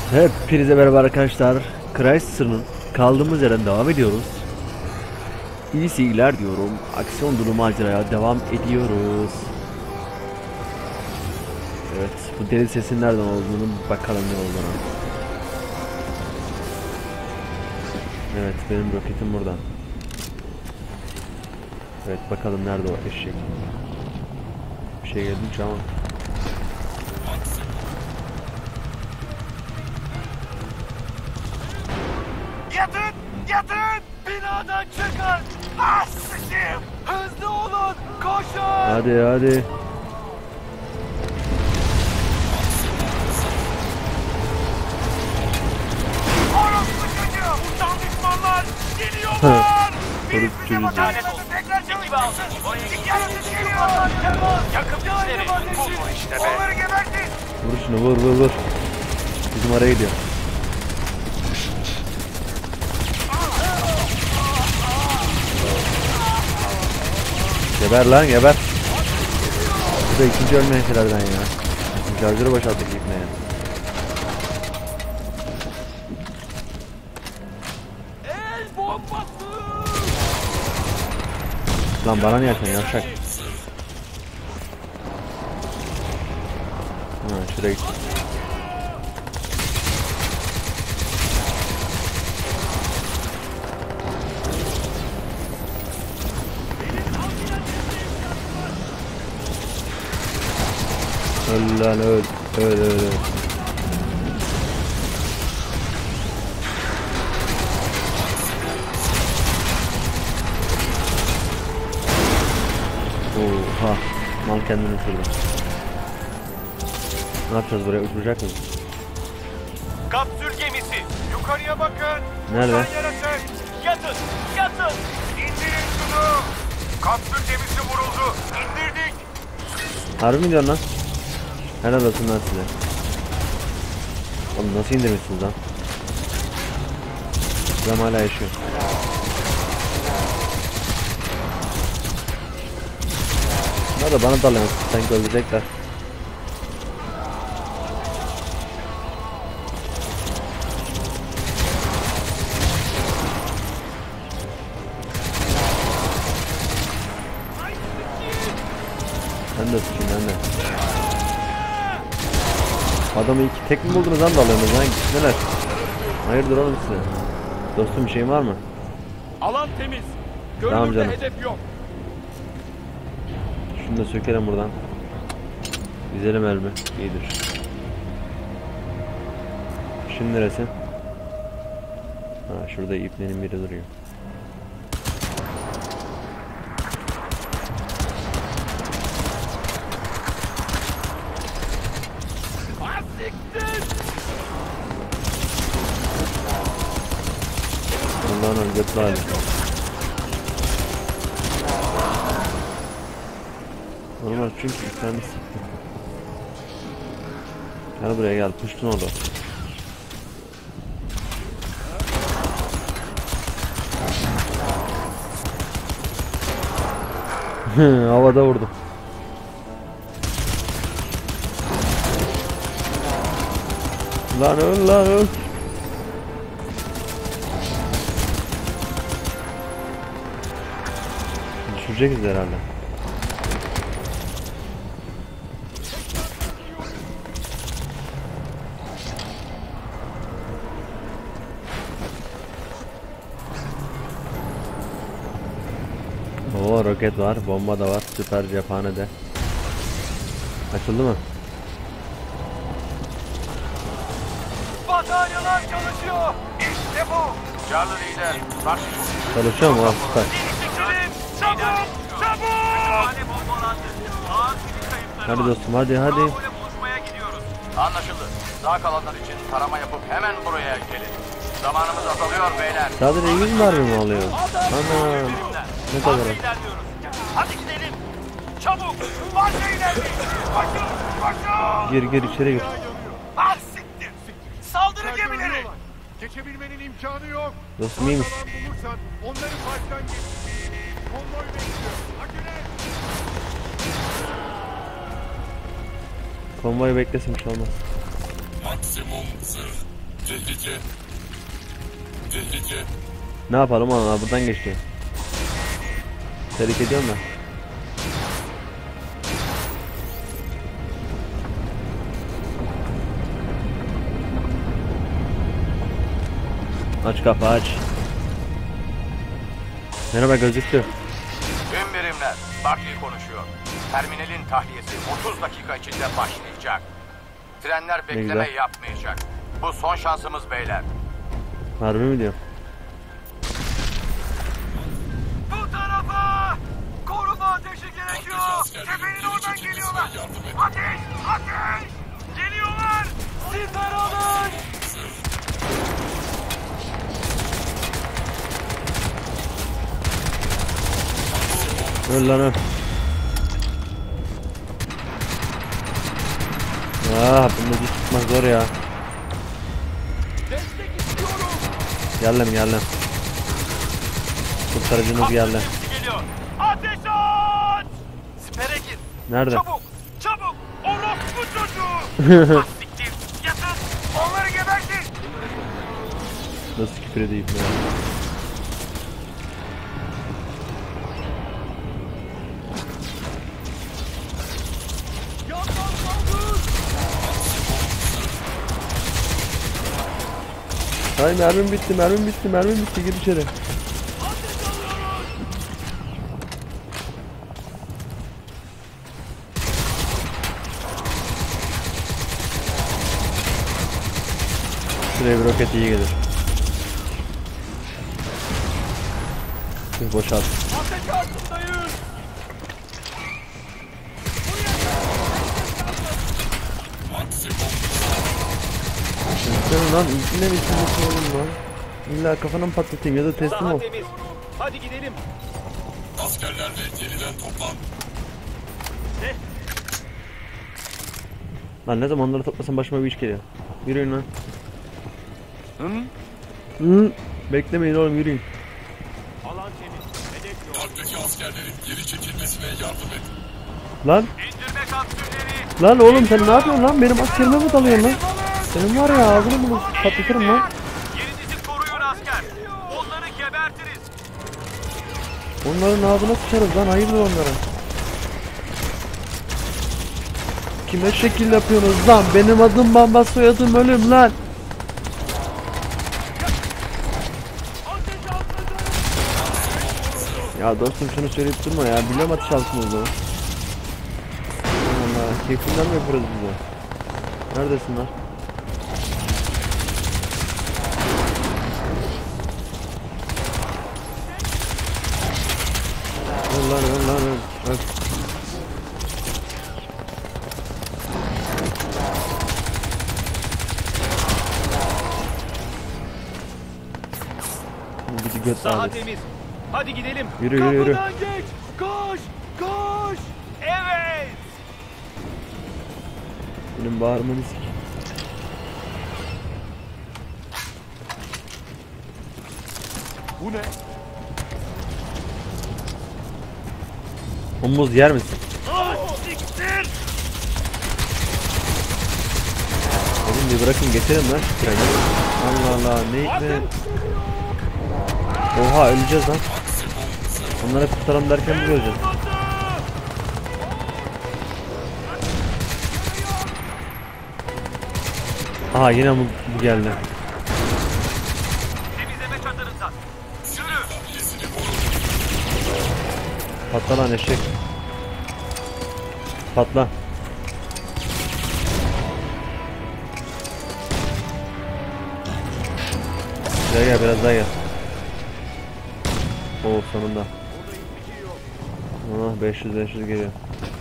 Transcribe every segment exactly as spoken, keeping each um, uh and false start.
Hepinize merhaba arkadaşlar. Cryster'ın kaldığımız yerden devam ediyoruz. İyi seyirler diyorum. Aksiyon dolu maceraya devam ediyoruz. Evet, bu deli sesin nereden olduğunu bakalım ne olduğunu. Evet, benim roketim buradan. Evet, bakalım nerede o eşek. Bir şey geldi hiç ama. Yatın! Yatın! Binadan çıkın! Ah sıçayım! Hızlı olun! Koşun! Hadi hadi. Orospu çocuğu! Uçan düşmanlar! Geliyorlar! Orospu çocuğu. Bataryanızı tekrar çalıştırsın! İki arası geliyor! Yakın bizleri! Bu mu işte be? Onları gebertin! Vur şunu, vur vur vur. Bizim araya gidiyor. Geber lan geber. Bu da ikinci ölmeyen şeylerden ya. Şarjörü boşalttık ipneye. El bombası! Lan bana niye açıyorsun yavşak? Ha şuraya git. Öl lan öl. Öl öl öl. Oha. Mal kendini ısırdı. Ne yapacağız buraya? Uçuracak mıyız? Kapsül gemisi! Yukarıya bakın! Nerede? Uçan yaratık! Yatın! Yatın! İndirin şunu! Kapsül gemisi vuruldu! İndirdik! Harbi mi diyorsun lan? Helal olsun lan size. Oğlum nasıl indirmişsiniz lan? Adam hala yaşıyor. Bunlar da bana dalıyor. Sanki öldürecekler. Ben de sıçayım ben de. Adamı iki tek mi buldunuz lan dalıyorsunuz lan? Neler? Hayırdır oğlum size? Dostum bir şeyin var mı? Alan temiz. Tamam Görünürde canım. hedef yok. Şunu da sökelim buradan. Güzelim elmi. İyidir. Şimdi neresi? Ha şurada iplerin biri duruyor. Allah'ın örgütlü hali. Normal çünkü bir tane sıktı. Gel buraya gel, puştun orada. Havada vurdum. Lan öl lan öl. Düşüreceğiz herhalde. Oo roket var, bomba da var, süper cephanede. Açıldı mı? Bataryalar çalışıyor. İşte bu. Canlı lider. Karşı Çalışıyor mu? Ha, süper. çekilin. Çabuk. Çabuk. Hadi dostum hadi hadi. Buluşmaya gidiyoruz. Anlaşıldı. Sağ kalanlar için tarama yapıp hemen buraya gelin. Zamanımız azalıyor beyler. Sadece yüz mermi mi alıyor? Ana. Ne kadar? Hadi gidelim. Çabuk. Marşa ilerleyin. Koşun. Koşun. Gir gir içeri gir. Ah siktir. Saldırı gemileri. Geçebilmenin imkanı yok. Dostum iyi misin? Sağ bulursan onları baştan geç. Konvoy bekliyor. Acele. Konvoyu beklesin bir şey olmaz. Maksimum zırh Tehlike. Tehlike. Ne yapalım ona, buradan geçti. Tehlike ediyorum ben. Aç kapı aç. Merhaba gözüktü. Tüm birimler, Buckley konuşuyor. Terminalin tahliyesi otuz dakika içinde başlayacak. Trenler bekleme güzel. yapmayacak. Bu son şansımız beyler. Harbi mi diyor? Bu tarafa! Koruma ateşi gerekiyor! Tepenin oradan geliyorlar! Ateş! Ateş! Geliyorlar! Siper alın! Öl lan öl. Ah, bunda diş tutmak zor ya. Destek istiyorum! Geldim geldim. Kurtarıcınız geldi. Ateş geliyor! Ateş aç! Sipere gir! Nerede? Çabuk! Çabuk! Orospu çocuğu! Ah siktir! Yatın! Onları gebertin! Nasıl küfür edeyim ya? Yandan saldır! Hay mermim bitti, mermim bitti, mermim bitti. Gir içeri. Ateş alıyoruz! Şuraya bir roket iyi gelir. Bir boşalt. Ateş altındayız! Sen lan ilkine mi içindesin oğlum lan? İlla kafana mı patlatayım ya da teslim ol. temiz. Hadi gidelim. Askerlerle yeniden toplan. Lan ne zaman onları toplasam başıma bir iş geliyor. Yürüyün lan. Hı? Hı? Beklemeyin oğlum, yürüyün. Alan temiz. Hedef yok. Parktaki askerlerin geri çekilmesine yardım et. Lan. İndirme kapsülleri. Lan oğlum sen ne yapıyorsun lan? Benim askerime mi dalıyorsun lan? Senin var ya ağzını bunu patlatırım lan. Yerinizi koruyun asker. Onları gebertiriz. Onların ağzına sıçarız lan, hayırdır onlara. Kime şekil yapıyorsunuz lan? Benim adım Bamba, soyadım Ölüm lan. Ateş altında. Ya dostum şunu söyleyip durma ya. Biliyorum atış altınızı. Allah, keyfinden mi yapıyoruz bize? Neredesin lan? Öl lan öl lan öl. Öl. Gidi göt Saha abi. temiz. Hadi gidelim. Yürü yürü yürü. Kapıdan geç. Koş. Koş. Evet. Benim bağırmanı sik. Bu ne? Omuz yer misin? Ah siktir. Oğlum bir bırakın getirin lan şu treni. Allah Allah ne ne. Oha öleceğiz lan. Onları kurtaralım derken biz öleceğiz. Aha yine bu, bu geldi. Temizleme çadırından. Yürü. Patla lan eşek. Patla. Gel gel biraz daha gel. Oo sonunda. Ah beş yüz beş yüz geliyor.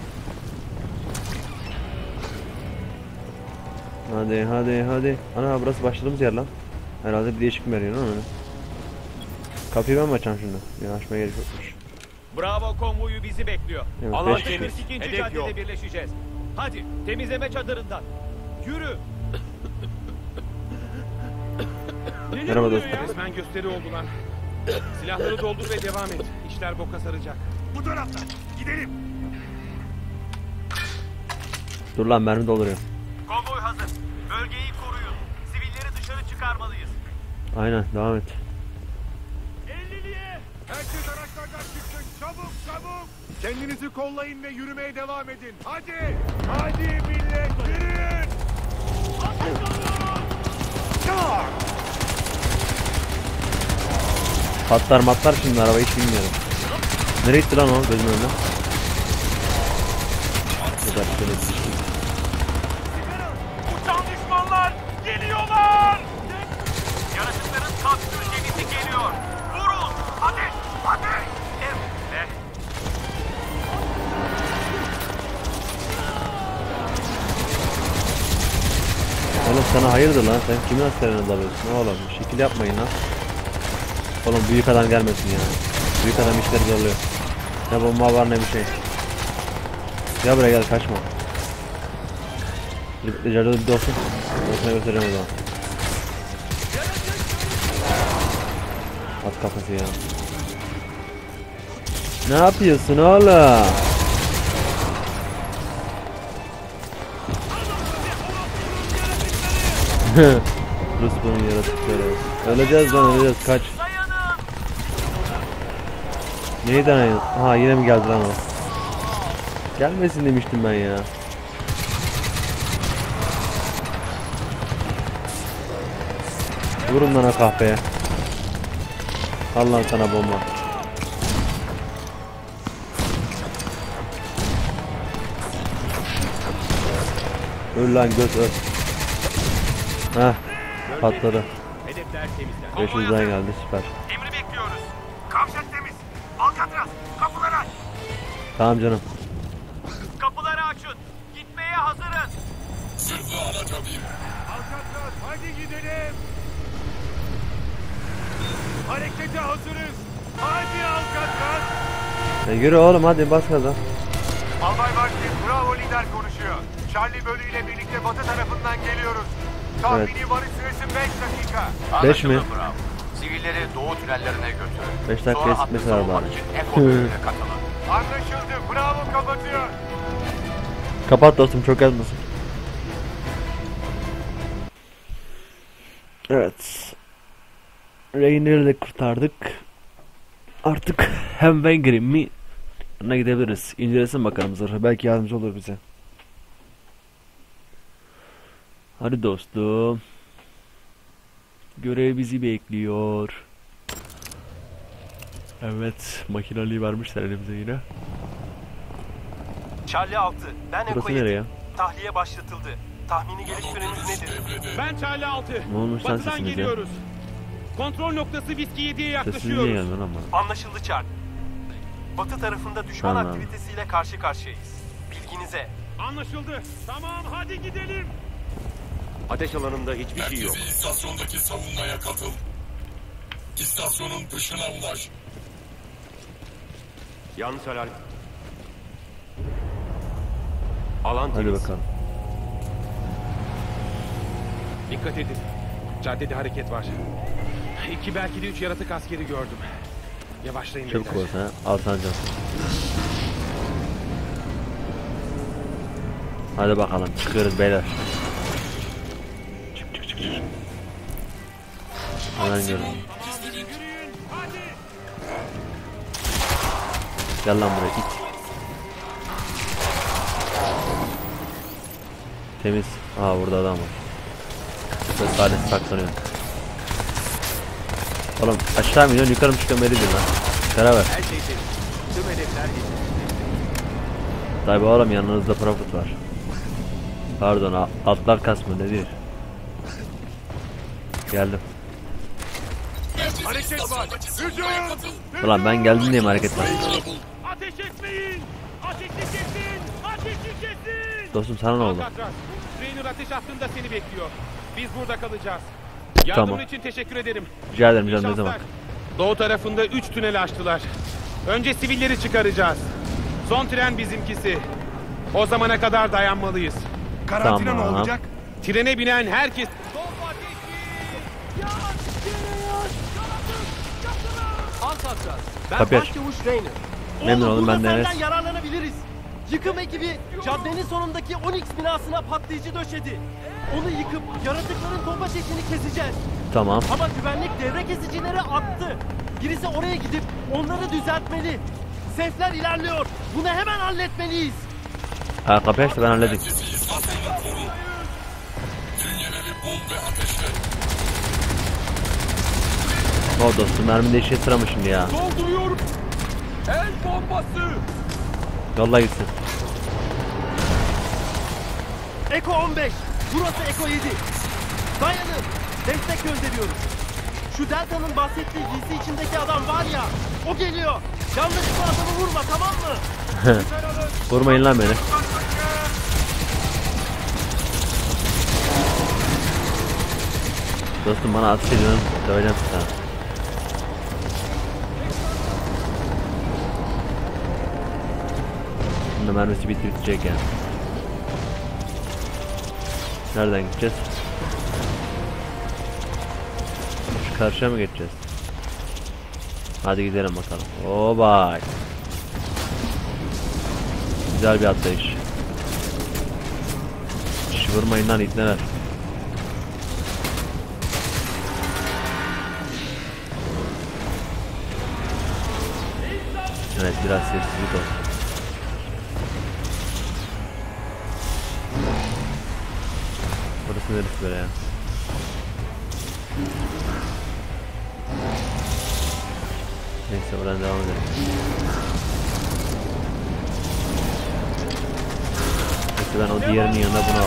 Hadi hadi hadi. Ana burası başladığımız yer lan. Herhalde bir değişik mi veriyor lan öyle. Kapıyı ben mi açacağım şimdi? Ya açmaya gerek yokmuş. Bravo konvoyu bizi bekliyor. Evet, Alan beş temiz. kişi. İkinci caddede birleşeceğiz. Hadi temizleme çadırından. Yürü. Merhaba dostum. Resmen gösteri oldu lan. Silahları doldur ve devam et. İşler boka saracak. Bu taraftan. Gidelim. Dur lan mermi dolduruyor. Konvoy hazır. Bölgeyi koruyun. Sivilleri dışarı çıkarmayın. Aynen devam et. elliliye. Herkes araçlardan çıksın. Çabuk çabuk. Kendinizi kollayın ve yürümeye devam edin. Hadi. Hadi millet yürüyün. Patlar matlar şimdi araba hiç bilmiyorum. Nereye gitti lan o gözümün önüne? Güzel şöyle düştüm. Uçan düşmanlar geliyorlar. Yaratıkların taktır gemisi geliyor. Vurun. Ateş. Ateş. Evet. Oğlum sana hayırdır lan, sen kimin askerine dalıyorsun oğlum? Şekil yapmayın lan. Oğlum büyük adam gelmesin ya. Büyük adam işleri zorluyor. Ne bomba var ne bir şey. Gel buraya gel, kaçma. Ricardo bir de olsun. Olsuna göstereceğim o zaman. At kafası ya. Ne yapıyorsun oğlum? Rus bunun yaratıkları. Öleceğiz lan, öleceğiz, kaç. Neyden ayın? Ha yine mi geldi lan o? Gelmesin demiştim ben ya. Vurun lan o kahpeye. Al lan sana bomba. Öl lan göz öl. Heh patladı. Hedefler temizler. beş yüzden geldi, süper. Emri bekliyoruz. Kavşak temiz. Alcatraz. Kapıları aç. Tamam canım. Kapıları açın. Gitmeye hazırız. Zırhlı araca bin. Alcatraz hadi gidelim. Harekete hazırız. Hadi Alcatraz. Ya yürü oğlum hadi, bas gaza. Albay Barkley, Bravo lider konuşuyor. Charlie bölüğüyle birlikte batı tarafından geliyoruz. Tahmini varış süresi beş dakika. Beş mi? Anlaşıldı, Bravo. Sivilleri doğu tünellerine götürün. Beş dakika Sonra esitmesi hattı var savunmak bari. için Eko bölüğüne katılın. Anlaşıldı. Bravo kapatıyor. Kapat dostum, çok yazmasın. Evet. Rainer'i de kurtardık. Artık hem Wenger'in mi yanına gidebiliriz. İncelesin bakalım zırhı. Belki yardımcı olur bize. Hadi dostum. Görev bizi bekliyor. Evet. Makineliği vermişler elimize yine. Charlie altı. Ben Burası Eko yedi. nereye? Tahliye başlatıldı. Tahmini geliş süremiz nedir? Devrede. Ben Charlie altı. Ne olmuş lan Batıdan sesinize? geliyoruz. Kontrol noktası Whiskey yediye Sesiniz niye yaklaşıyoruz. gelmiyor lan bana? Anlaşıldı Charlie. Batı tarafında düşman Tamam. aktivitesiyle karşı karşıyayız. Bilginize. Anlaşıldı. Tamam hadi gidelim. Ateş alanında hiçbir şey yok. Merkezi istasyondaki savunmaya katıl. İstasyonun dışına ulaş. Yanlış alarm. Alan Hadi temiz. bakalım. Dikkat edin. Caddede hareket var. İki belki de üç yaratık askeri gördüm. Yavaşlayın Çabuk beyler. olsun ha. Al sancam. Hadi bakalım, çıkıyoruz beyler. Çık çık çık çık. Hemen görün. Yürüyün. Hadi. Gel lan buraya, it. Temiz. Aa burada adam var. Ve Salih saklanıyor. Oğlum aşağı mı iniyorsun, yukarı mı çıkıyorsun belli değil lan. Karar ver. Her şey temiz. Tüm hedefler geçti. Tabi oğlum yanınızda Profit var. Pardon a- altlar kasmı ne diyor? Geldim. Merkezi Hareket var. istasyondaki savunmaya Hücum. katıl. Ulan ben geldim diye mi hareket var? Rainer'ı bul. Ateş etmeyin. Ateşi kesin. Ateşi kesin. Dostum sana ne oldu? Alcatraz. Trainer ateş hattında seni bekliyor. Biz burada kalacağız. Tamam. Yardımın için teşekkür ederim. Rica ederim İyi canım, ne şanslar. zaman? Doğu tarafında üç tünel açtılar. Önce sivilleri çıkaracağız. Son tren bizimkisi. O zamana kadar dayanmalıyız. Karantina Tamam. ne olacak? Trene binen herkes... Alcatraz. Ben Kapıyı aç. Başçavuş Rainer. Memnun oldum, ben de Burada Enes. senden yararlanabiliriz. Yıkım ekibi caddenin sonundaki Onyx binasına patlayıcı döşedi. Onu yıkıp yaratıkların tomba şeklini keseceğiz. Tamam. Ama güvenlik devre kesicileri attı. Birisi oraya gidip onları düzeltmeli. Sefler ilerliyor. Bunu hemen halletmeliyiz. Ha, kapıyı açtı, ben halledim. Merkezi istasyonu koru. Bünyeleri bul ve ateşle. O dostum, mermi de işe sıramı şimdi ya. Dolduruyorum. El bombası. Yolla gitsin. Eko on beş. Burası Eko yedi. Dayanın. Destek gönderiyoruz. Şu Delta'nın bahsettiği giysi içindeki adam var ya. O geliyor. Yanlışlıkla adamı vurma, tamam mı? Vurmayın lan beni. Dostum bana ateş ediyorsun. Döveceğim sana. Bunun mermisi bitti bitecek ya. Nereden gideceğiz? Şu karşıya mı geçeceğiz? Hadi gidelim bakalım. Oo bay. Güzel bir atlayış. Şş, vurmayın lan itneler. Evet, biraz sessizlik olsun. Burası neresi böyle ya? Neyse, buradan devam edelim. Neyse, ben o diğerinin yanına buna...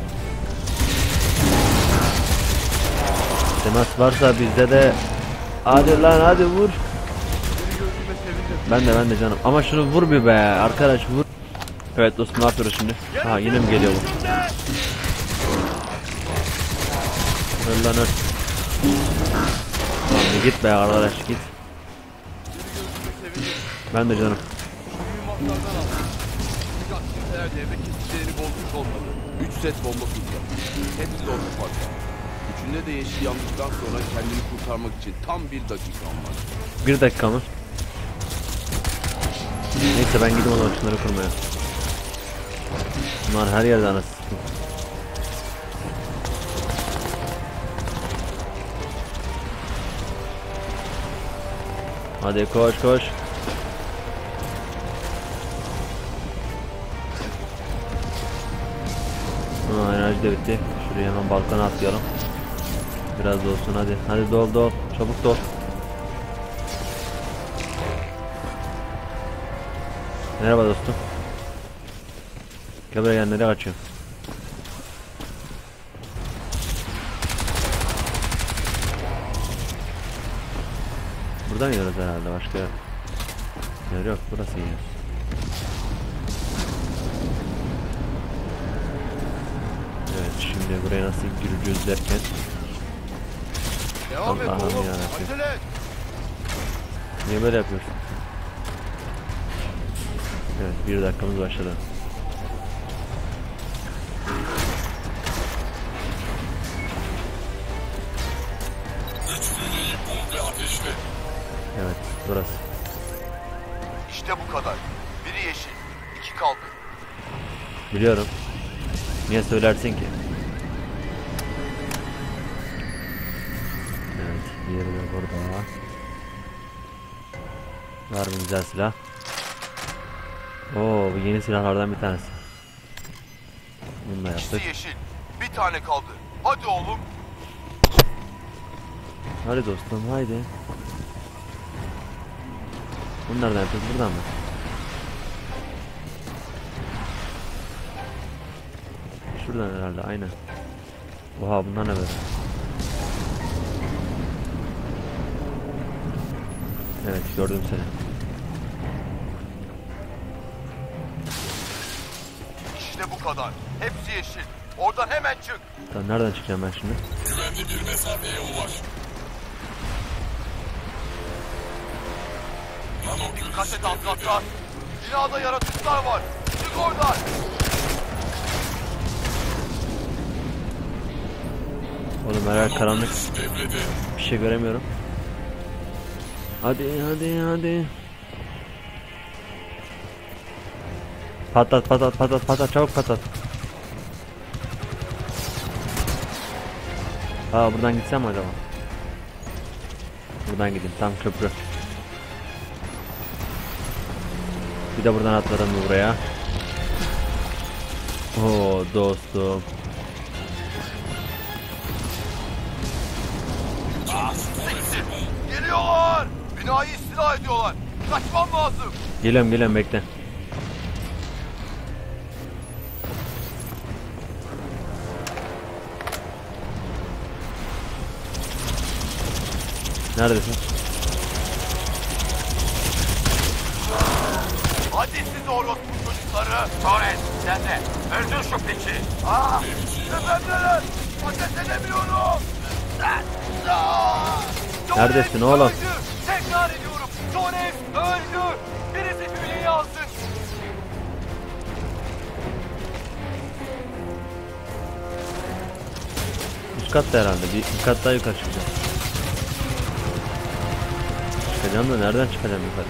Temas varsa bizde de... Hadi lan, hadi vur. Ben de ben de canım. Ama şunu vur bir be arkadaş, vur. Evet dostum, ne yapıyoruz şimdi? Ha, yine mi geliyor bu? Öl lan öl. Tamam, git be arkadaş, git. Ben de canım. Devre kesicileri bozmuş olmadı. Üç set bomba tuttu. Hepsi de orta parça. Üçünde de yeşil yandıktan sonra kendini kurtarmak için tam bir dakika var. Bir dakika mı? Neyse, ben gideyim o zaman şunları kurmaya. Bunlar her yerde anasını. Hadi koş koş. Ha, enerji de bitti. Şuraya hemen balkona atlayalım. Biraz da olsun, hadi. Hadi dol dol. Çabuk dol. Merhaba dostum. Gel buraya, gel, nereye kaçıyorsun? Buradan yiyoruz herhalde, başka yer yok, burası yiyoruz. Evet, şimdi buraya nasıl gireceğiz derken Devam et Allah'ım oğlum. yarabbim. Acele et. Niye böyle yapıyorsun? Evet, bir dakikamız başladı. Üç bünyeyi bul ve ateşle. Evet, burası. İşte bu kadar. Biri yeşil. İki kaldı. Biliyorum. Niye söylersin ki? Evet, diğeri de burada. Var mı güzel silah? Oo, bu yeni silahlardan bir tanesi. Bunu da yaptık. İkisi yeşil. Bir tane kaldı. Hadi oğlum. Hadi dostum, haydi. Bunu nereden yapıyoruz? Buradan mı? Şuradan herhalde, aynen. Oha, bunlar ne böyle? Evet, gördüm seni. İşte bu kadar. Hepsi yeşil. Oradan hemen çık. Tamam, nereden çıkacağım ben şimdi? Güvenli bir mesafeye ulaş. Nano Dikkat görüş et devrede. Alcatraz. Binada yaratıklar var. Çık oradan. Oğlum, her yer karanlık. Görüş devrede. Bir şey göremiyorum. Hadi hadi hadi. Patlat patlat patlat patlat, çabuk patlat. Aa, buradan gitsem mi acaba? Buradan gideyim. Tam köprü. Bir de buradan atladım mı buraya? Oo dostum. Geliyorlar. Binayı istila ediyorlar. Kaçmam lazım. Geliyorum geliyorum bekle. Neredesin? Hadi siz orospu çocukları. Torres sen de. Öldür şu piçi. Aa, tepemdeler. Ateş edemiyorum. Neredesin oğlum? Öldü. Tekrar ediyorum. Torres öldü. Birisi hüleyi alsın. Üst katta herhalde. Bir, bir kat daha yukarı çıkacağım. Çıkacağım da nereden çıkacağım yukarı?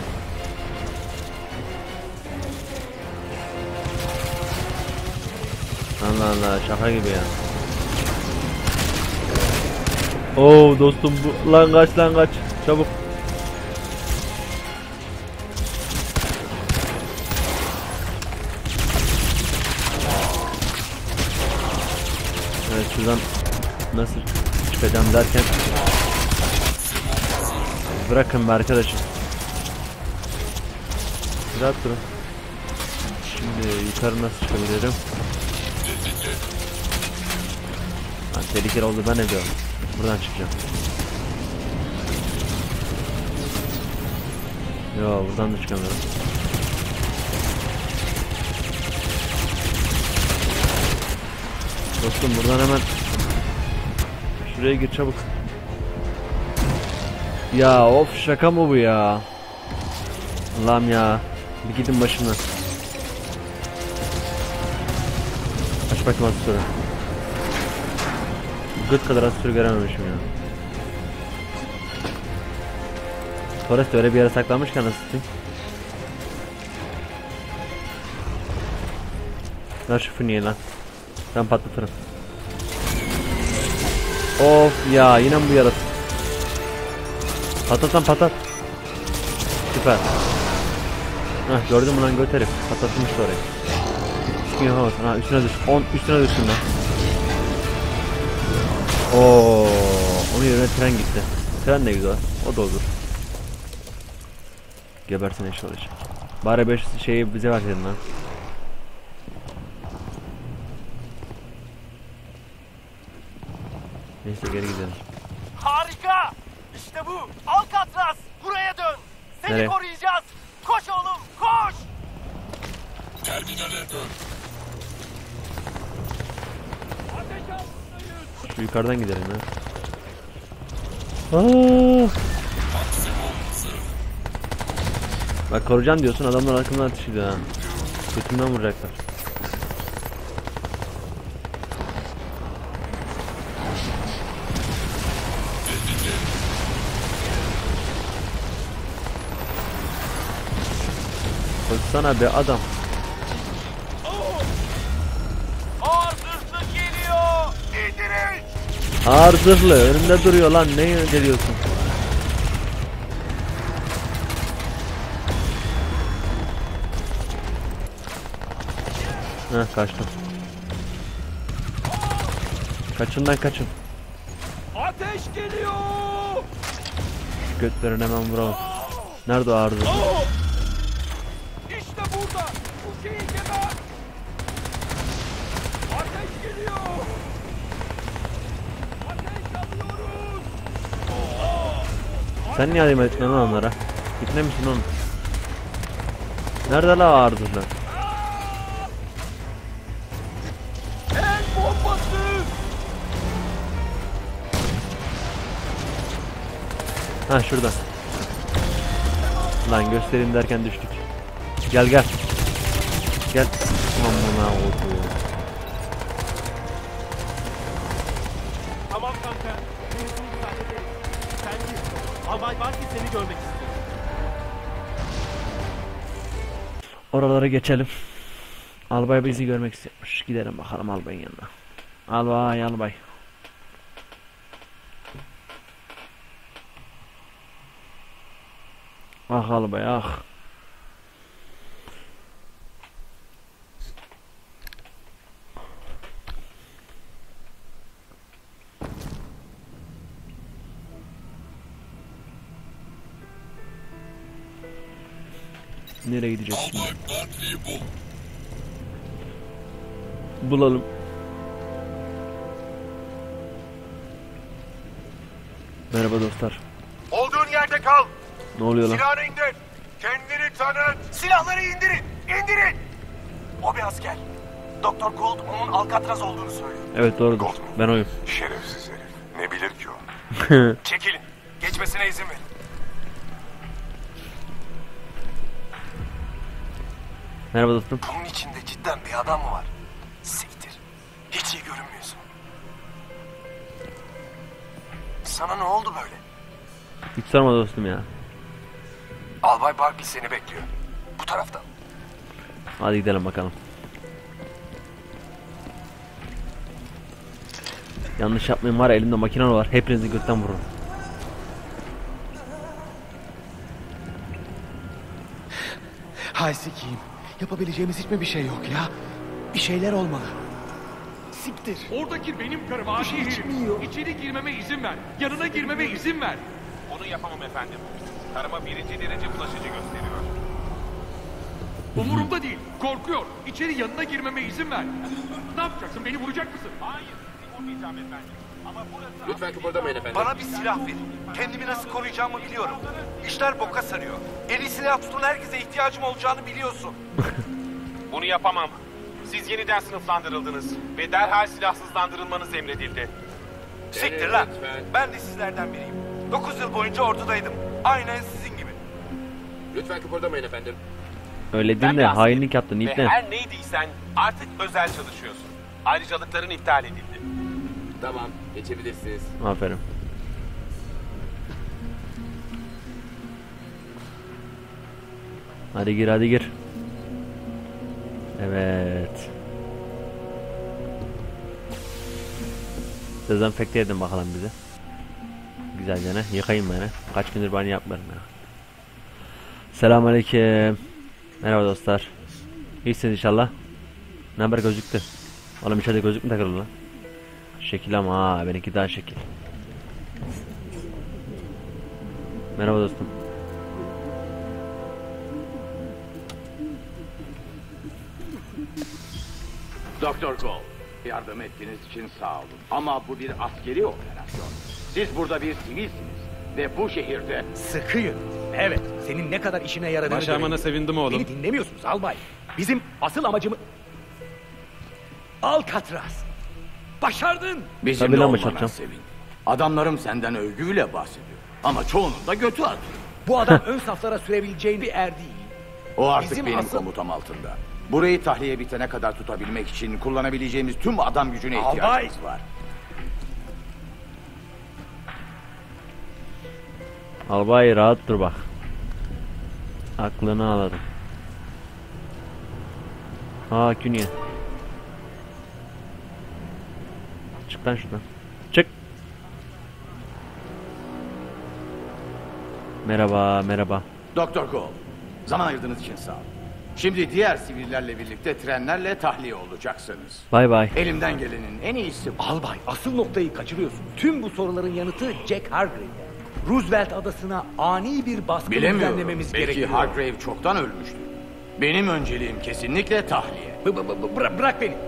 Allah Allah şaka gibi ya. Oo dostum bu lan kaç lan kaç çabuk. Evet şuradan nasıl çıkacağım derken bırakın be arkadaşım. Rahat durun. Şimdi yukarı nasıl çıkabilirim? Ha, tehlikeli oldu ben ne diyorum. Buradan çıkacağım. Yo buradan da çıkamıyorum. Dostum buradan hemen şuraya gir çabuk. Ya of şaka mı bu ya? Allah'ım ya. Bir gidin başımdan. Aç bakayım asitörü. Gıt kadar asitörü görememişim ya. Torres de öyle bir yere saklanmışken nasıl tutayım? Ver şu fırniye lan. Ben patlatırım. Of ya yine mi bu yaratık? Patlat lan patlat. Süper. Heh gördün mü lan göt herif. Patlatmıştı orayı. Hiçbir şey yapamazsın. Ha üstüne düş. on üstüne düştün lan. Oo, onun yerine tren gitti. Tren de güzel. O da olur. Gebersin eşi olacak. Bari beş şeyi bize verseydin lan. Neyse geri gidelim. Harika! İşte bu. Alcatraz! Buraya dön. Seni Nereye? koruyacağız. Koş oğlum, koş! Terminale dön. Şu yukarıdan gidelim ya. Aa! Bak koruyacağım diyorsun adamlar arkamdan ateş ediyor ha. Götümden vuracaklar. Koşsana be adam. Ağır zırhlı geliyor. İndirin! Ağır zırhlı önümde duruyor lan ne geliyorsun? Heh kaçtım. Kaçın lan kaçın. Ateş geliyor! Şu götlerini hemen vuralım. Nerede o ağır zırhlı? İşte burada. Bu şeyi geber. Ateş geliyor. Ateş alıyoruz. Sen niye yardım ettin lan onlara? Gitmemişsin oğlum. Nerede la ağır zırhlı? El bombası. Ha şurada. Lan göstereyim derken düştük. Gel gel. Gel. Aman Allah'ım. Tamam kanka. Birisini müsaade edelim. Sen git. Albay var ki seni görmek istiyor. Oralara geçelim. Albay bizi görmek istiyormuş. Gidelim bakalım albayın yanına. Albay albay. Ah albay ah. Nereye gideceğiz şimdi? Albay Barkley'i bul. Bulalım. Merhaba dostlar. Olduğun yerde kal. Ne oluyor lan? Silahını indir. Kendini tanıt. Silahları indirin. İndirin. O bir asker. Doktor Gold onun Alcatraz olduğunu söylüyor. Evet doğrudur. Ben oyum. Şerefsiz herif. Ne bilir ki o? Çekilin. Geçmesine izin verin. Merhaba dostum. Bunun içinde cidden bir adam mı var? Siktir. Hiç iyi görünmüyorsun. Sana ne oldu böyle? Hiç sorma dostum ya. Albay Barkley seni bekliyor. Bu taraftan. Hadi gidelim bakalım. Yanlış yapmayın var ya, elimde makine var. Hepinizi götten vururum. Hay sikiyim. Yapabileceğimiz hiçbir bir şey yok ya. Bir şeyler olmalı. Siktir. Oradaki benim karım adi herif. içmiyor. İçeri girmeme izin ver. Yanına girmeme izin ver. Onu yapamam efendim. Karıma birinci derece bulaşıcı gösteriyor. Umurumda değil. Korkuyor. İçeri yanına girmeme izin ver. Ne yapacaksın? Beni vuracak mısın? Hayır, sizi vurmayacağım efendim. Ama burası... Lütfen kıpırdamayın efendim. Bana bir silah verin. Kendimi nasıl koruyacağımı biliyorum. İşler boka sarıyor. Eli silah tutan herkese ihtiyacım olacağını biliyorsun. Bunu yapamam. Siz yeniden sınıflandırıldınız ve derhal silahsızlandırılmanız emredildi. Siktir lan. Ben de sizlerden biriyim. Dokuz yıl boyunca ordudaydım. Aynen sizin gibi. Lütfen kıpırdamayın efendim. Öyle Ben değil de bir askerim hainlik yaptın ve İbne. her neydiysen artık özel çalışıyorsun. Ayrıcalıkların iptal edildi. Tamam, geçebilirsiniz. Aferin. Hadi gir hadi gir. Evet. Dezenfekte edin bakalım bize. Güzelce ne? Yıkayın beni. Kaç gündür banyo yapmıyorum ya. Selamünaleyküm. Merhaba dostlar. İyisiniz inşallah. Ne haber gözüktü? Oğlum içeride gözlük mü takılı lan? Şekil ama ha, benimki daha şekil. Merhaba dostum. Doktor Gold, yardım ettiğiniz için sağ olun. Ama bu bir askeri operasyon. Siz burada bir sivilsiniz ve bu şehirde... Sıkıyın. Evet, senin ne kadar işine yaradığını Başarmana göreyim. sevindim oğlum. Beni dinlemiyorsunuz albay. Bizim asıl amacımız... Alcatraz. Başardın. Tabii Bizimle lan olmana başaracağım. sevin. Adamlarım senden övgüyle bahsediyor. Ama çoğunun da götü atıyor. Bu adam ön saflara sürebileceğin bir er değil. O artık Bizim benim asıl- komutam altında. Burayı tahliye bitene kadar tutabilmek için kullanabileceğimiz tüm adam gücüne Albay! ihtiyacımız var. Albay rahat dur bak. Aklını aladım. Aa Künye. Çık lan şuradan. Çık. Merhaba merhaba. Doktor Gold, zaman ayırdığınız için sağ olun. Şimdi diğer sivillerle birlikte trenlerle tahliye olacaksınız. Bay bay. Elimden gelenin en iyisi bu. Albay, asıl noktayı kaçırıyorsun. Tüm bu soruların yanıtı Jack Hargrave'de. Roosevelt adasına ani bir baskın Bilemiyorum. düzenlememiz Belki gerekiyor. Hargrave çoktan ölmüştür. Benim önceliğim kesinlikle tahliye. B- b- b- bıra- bırak beni.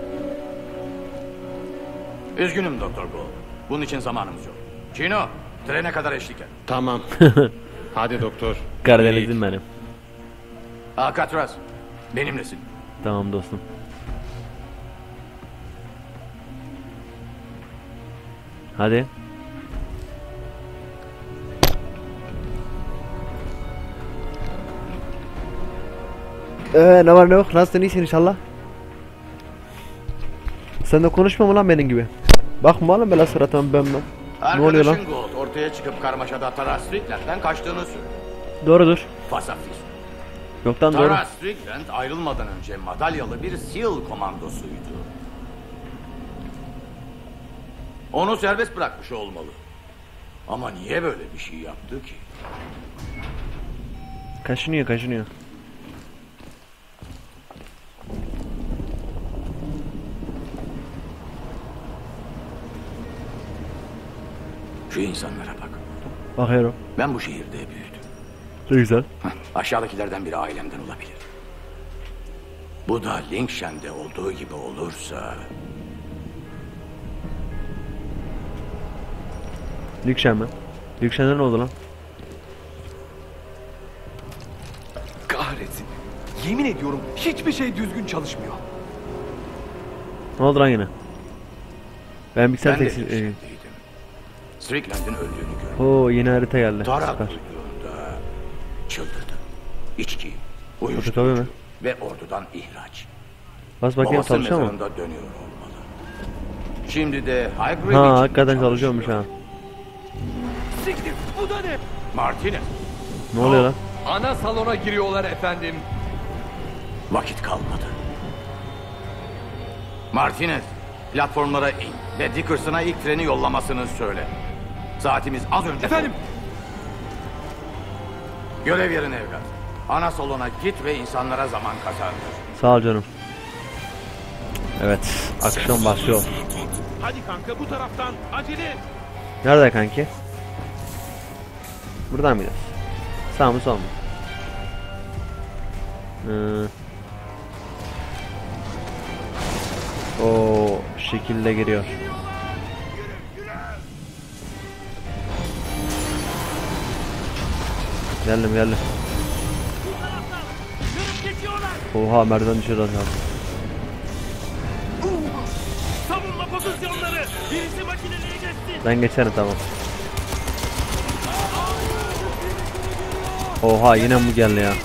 Üzgünüm Doktor Gold. Bunun için zamanımız yok. Chino, trene kadar eşlik et. Tamam. Hadi doktor. Karadeniz'im benim. Alcatraz, benimlesin. Tamam dostum. Hadi. Ee, ne var ne yok? Nasılsın, iyisin inşallah? Sen de konuşma mı lan benim gibi? Bakma oğlum böyle suratıma ben ben. Ne oluyor lan? Arkadaşın Gold ortaya çıkıp karmaşada Tara Strickland'den kaçtığını söylüyor. Doğrudur. Fasafis. Yoktan doğru. Tara Strickland ayrılmadan önce madalyalı bir SEAL komandosuydu. Onu serbest bırakmış olmalı. Ama niye böyle bir şey yaptı ki? Kaşınıyor kaşınıyor. Şu insanlara bak. Bakıyorum. Ben bu şehirde büyüdüm. Çok güzel. Heh, aşağıdakilerden biri ailemden olabilir. Bu da Lingshen'de olduğu gibi olursa... Lingshen mi? Lingshen'de ne oldu lan? Kahretsin. Yemin ediyorum hiçbir şey düzgün çalışmıyor. Ne oldu lan yine? Ben bilgisayar Ben de tekstil... Lingshen'deydim. Strickland'in öldüğünü gördüm. Oo yeni harita geldi. Tara Süper. duyduğunda çıldırdı. İçki, Tabii, uyuşturucu tabii mi? ve ordudan ihraç. Bas bakayım Babası çalışıyor mu? mezarında dönüyor olmalı. Şimdi de Highgrave Ha için hakikaten çalışıyormuş ha. Siktir, bu da ne? Martinez, Ne oluyor lan? Ana salona giriyorlar efendim. vakit kalmadı. Martinez, platformlara in ve Dickerson'a ilk treni yollamasını söyle. Saatimiz az önce... Efendim? Görev yerine evlat. Ana salona git ve insanlara zaman kazandır. Sağ ol canım. Evet, aksiyon başlıyor. Hadi kanka bu taraftan acele et. Nerede kanki? Buradan mı gidiyoruz? Sağ mı sol mu? Ee... O şekilde giriyor. Geldim geldim. Oha merdiven düşüyor zaten. Savunma pozisyonları. Birisi makineliğe geçsin. Ben geçerim tamam. Oha yine mi geldi ya?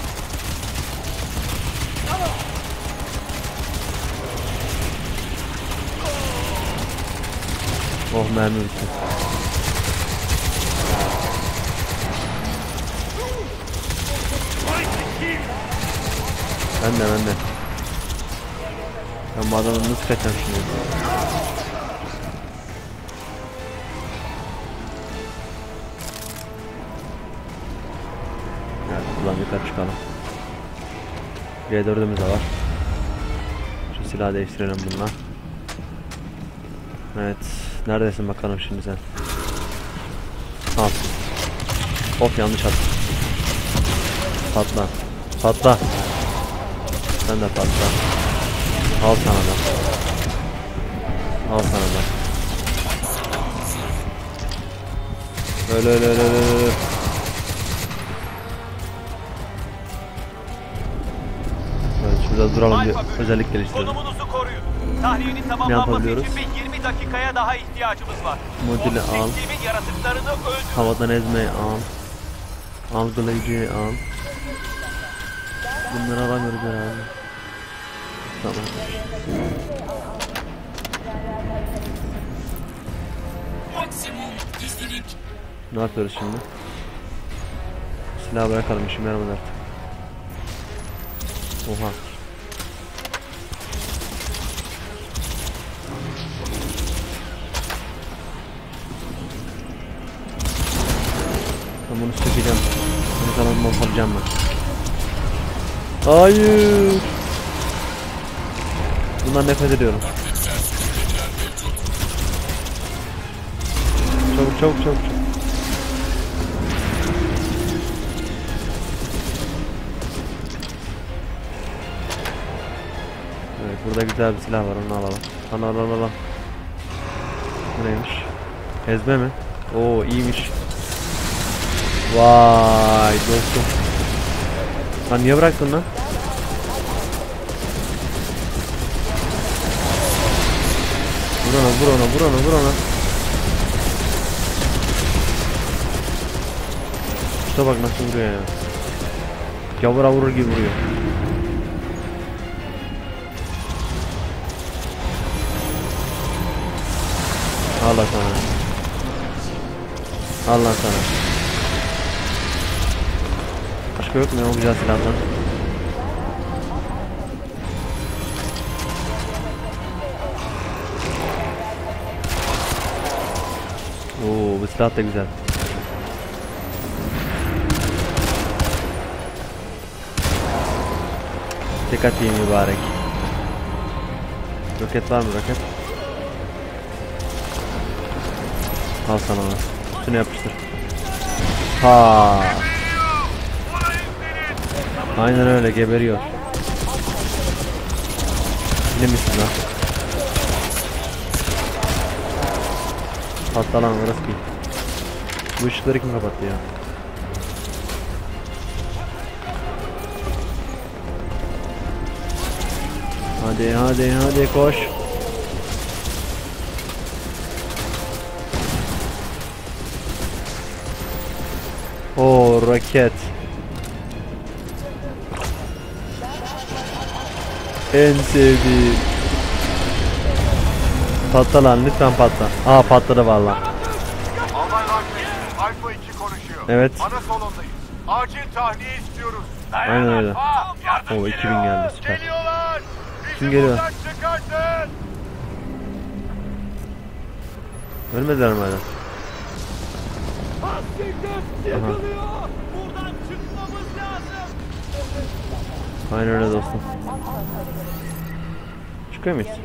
Oh mermi bitti. Ben de ben de. Ben bu adamı nasıl kaçacağım şimdi? Evet buradan yukarı çıkalım. G dördümüz de var. Şu silahı değiştirelim bununla. Evet. Neredesin bakalım şimdi sen? Al. Hop yanlış attım. Patla. Patla. Sen de patla. Al sana da. Al sana da. Öyle öyle öyle öyle öyle. Evet şurada duralım bir özellik geliştirelim. Konumunuzu koruyun. Tahliyenin Ne tamamlanması yapabiliyoruz? için bir yirmi dakikaya daha ihtiyacımız var. Modülü O al. sistemin yaratıklarını öldür. Havadan ezmeyi al. Algılayıcıyı al. Bunları alamıyoruz herhalde. Tamam. Maksimum gizlilik. Ne yapıyoruz şimdi? Silahı bırakalım işime yaramadı artık. Oha. Ben bunu sökeceğim. Bunu kanalıma salacağım ben. Hayır. Bundan nefret ediyorum. Çabuk çabuk çabuk çabuk. Evet burada güzel bir silah var onu alalım. Al al al al. Bu neymiş? Ezme mi? Oo iyiymiş. Vay dostum. Lan niye bıraktın lan? Vur ona vur ona vur ona vur ona. İşte bak nasıl vuruyor ya. Gavura vurur gibi vuruyor. Al lan sana. Al lan sana. Başka yok mu ya o güzel silahlar? Oo bu silah da güzel. Tek atayım mübarek. Roket var mı roket? Al sana onu. Üstüne yapıştır. Ha. Aynen öyle geberiyor. Ne misin lan? Patla lan orası ki. Bu ışıkları kim kapattı ya? Hadi hadi hadi koş. Oo roket. En sevdiğim. Patla lan lütfen patla. Aa patladı valla. Albay Rocket, Alfa iki konuşuyor. Evet. Ana salondayız. Acil tahliye istiyoruz. Aynen öyle. Oo iki bin geldi süper. Geliyorlar. Kim geliyor? Çıkartın. Ölmediler mi hala? Aha. Buradan çıkmamız lazım. Aynen öyle dostum. Çıkıyor muyuz?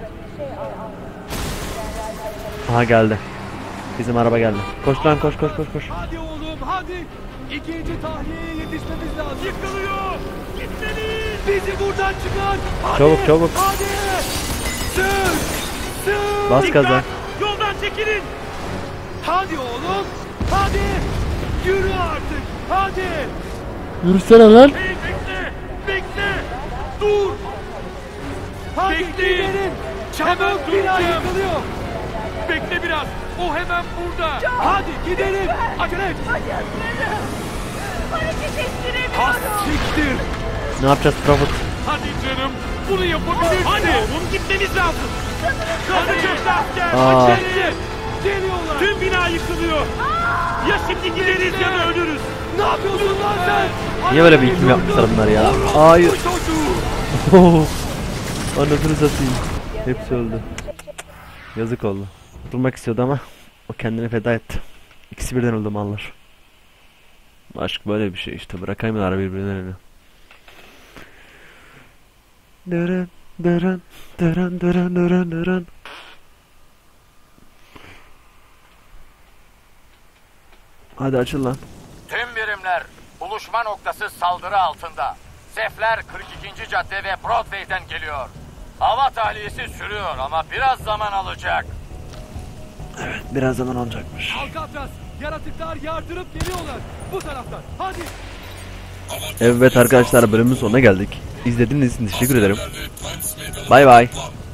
Aha geldi. Bizim araba geldi. Koş lan koş koş koş koş. Hadi oğlum hadi. İkinci tahliyeye yetişmemiz lazım. Yıkılıyor. Gitmeliyiz. Bizi buradan çıkar. Hadi. Çabuk çabuk. Hadi. Sür. Sür. Bas gaza. Yoldan çekilin. Hadi oğlum. Hadi. Yürü artık. Hadi. Yürüsene lan. Hey bekle. Bekle. Dur. Hadi gidelim. Hemen bina yıkılıyor. Bekle biraz. O hemen burada. Hadi gidelim. Acele et. Hareket ettiremiyorum. Ha siktir. Ne yapacağız Profit? Hadi canım. Bunu yapabilirsin. Hadi oğlum gitmemiz lazım. Hadi köşe asker. Aa. Acele. Geliyorlar. Tüm bina yıkılıyor. Ya şimdi gideriz ya da ölürüz. Ne yapıyorsun lan sen? Niye böyle bir ikim yapmışlar bunlar ya? Hayır. Anasını satayım. Hepsi öldü. Yazık oldu. Kurtulmak istiyordu ama o kendini feda etti. İkisi birden öldü mallar. Aşk böyle bir şey işte. Bırakamıyorlar birbirlerini. Dırın dırın dırın dırın dırın dırın. Hadi açıl lan. Tüm birimler, buluşma noktası saldırı altında. Zefler kırk ikinci cadde ve Broadway'den geliyor. Hava tahliyesi sürüyor ama biraz zaman alacak. Evet biraz zaman olacakmış. Alcatraz, yaratıklar yardırıp geliyorlar. Bu taraftan. Hadi. Evet arkadaşlar bölümün sonuna geldik. İzlediğiniz için teşekkür ederim. Bay bay.